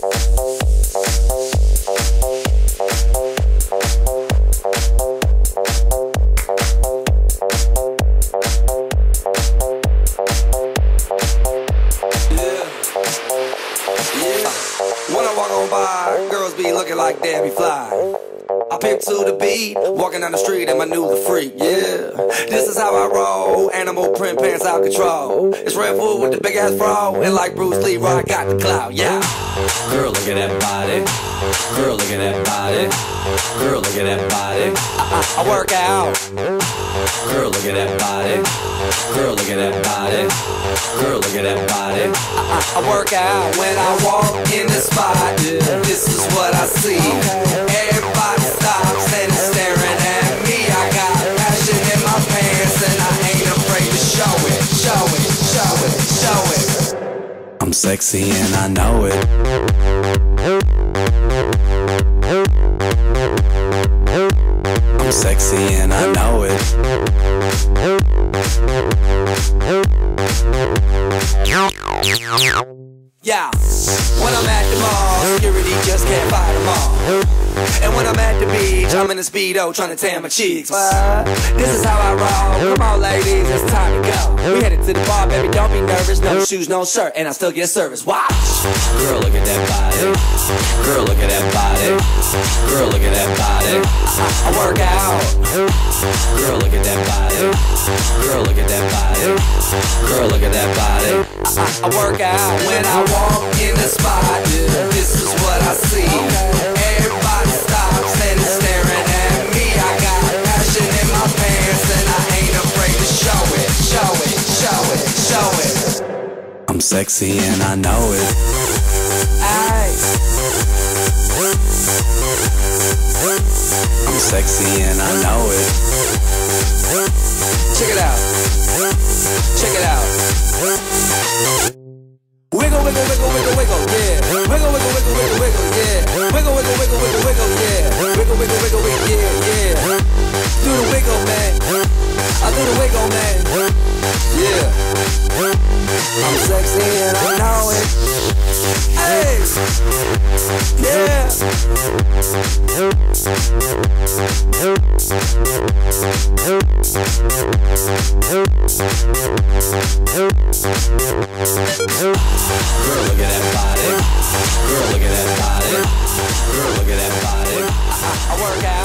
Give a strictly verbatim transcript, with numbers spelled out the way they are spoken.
When I walk on by, girls be looking like Debbie Fly. I pimp to the beat, walking down the street and my new the freak, yeah. This is how I roll, animal print pants out control. It's Red Bull with the big ass bra, and like Bruce Lee, I got the clout, yeah. Girl, look at that body. Girl, look at that body. Girl, look at that body. I, I, I work out. Girl, look at that body. Girl, look at that body. Girl, look at that body. I, I, I work out when I walk in the spot. This is what I see. Everybody stops and is staring at me. I got passion in my pants and I ain't afraid to show it. Show it, show it, show it. I'm sexy and I know it. I'm sexy and I know it. Yeah, when I'm at the mall, security just can't fight them all. And when I'm at the beach, I'm in a Speedo trying to tan my cheeks. What? This is how I roll. Come on ladies, it's time to go. We headed to the bar, baby, don't be nervous. No shoes, no shirt, and I still get service. Watch! Girl, look at that body. Girl, look at that body. Girl, look at that body. I, I work out. Girl, look at that body. Girl, look at that body. Girl, look at that body. I, I, I work out when I walk in the spot. This is what I see. Everybody stops and is staring at me. I got passion in my pants and I ain't afraid to show it. Show it, show it, show it. I'm sexy and I know it. Aye. I'm sexy and I know it. Check it out. Check it out. Wiggle, wiggle, wiggle, wiggle, wiggle, yeah. Wiggle, wiggle, wiggle, wiggle, wiggle, yeah. Wiggle, wiggle, wiggle, wiggle, wiggle, yeah. Wiggle, wiggle, wiggle, wiggle, yeah, yeah. Do the wiggle, man. I do the wiggle, man. Yeah. I'm sexy and I know it. Hey. Yeah. Girl, look at that body. Girl, look at that body. Girl, look at that body. I, I, I work out.